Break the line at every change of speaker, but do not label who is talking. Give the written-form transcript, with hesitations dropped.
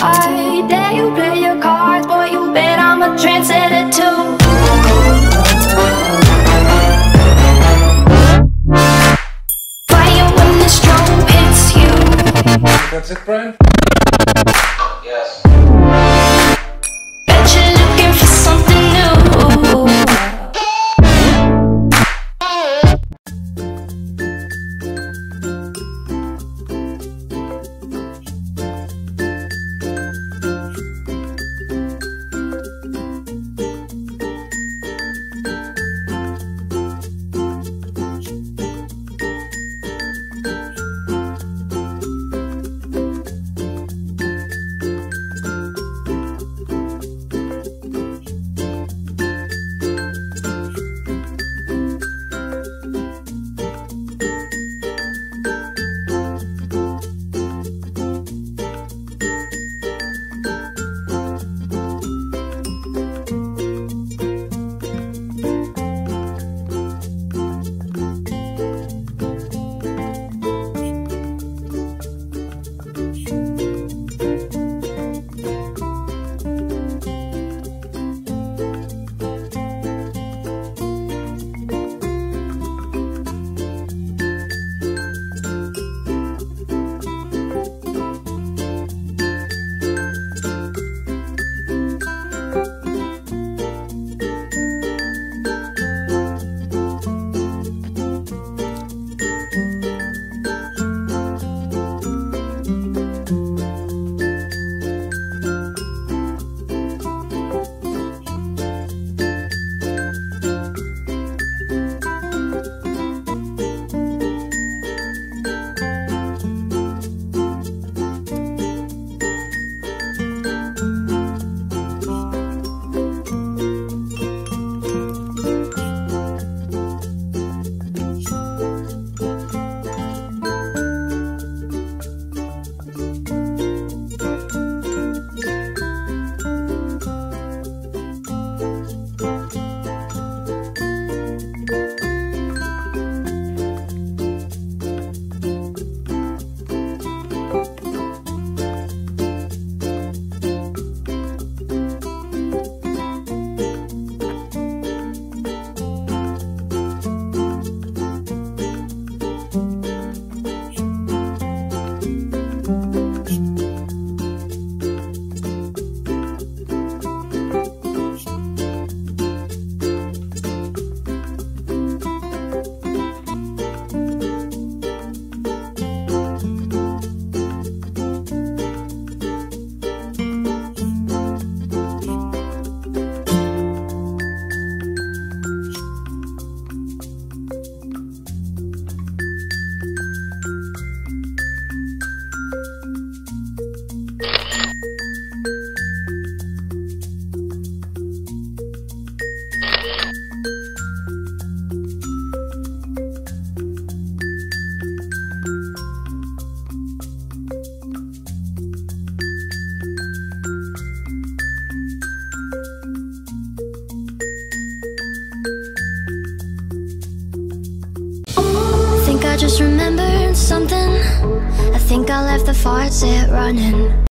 I dare you play your cards, boy, you bet I'm a trendsetter too. Fire when the strobe hits you.
That's it, Brian? Yes.
Bet you're looking for something new.
I just remembered something. I think I left the faucet running.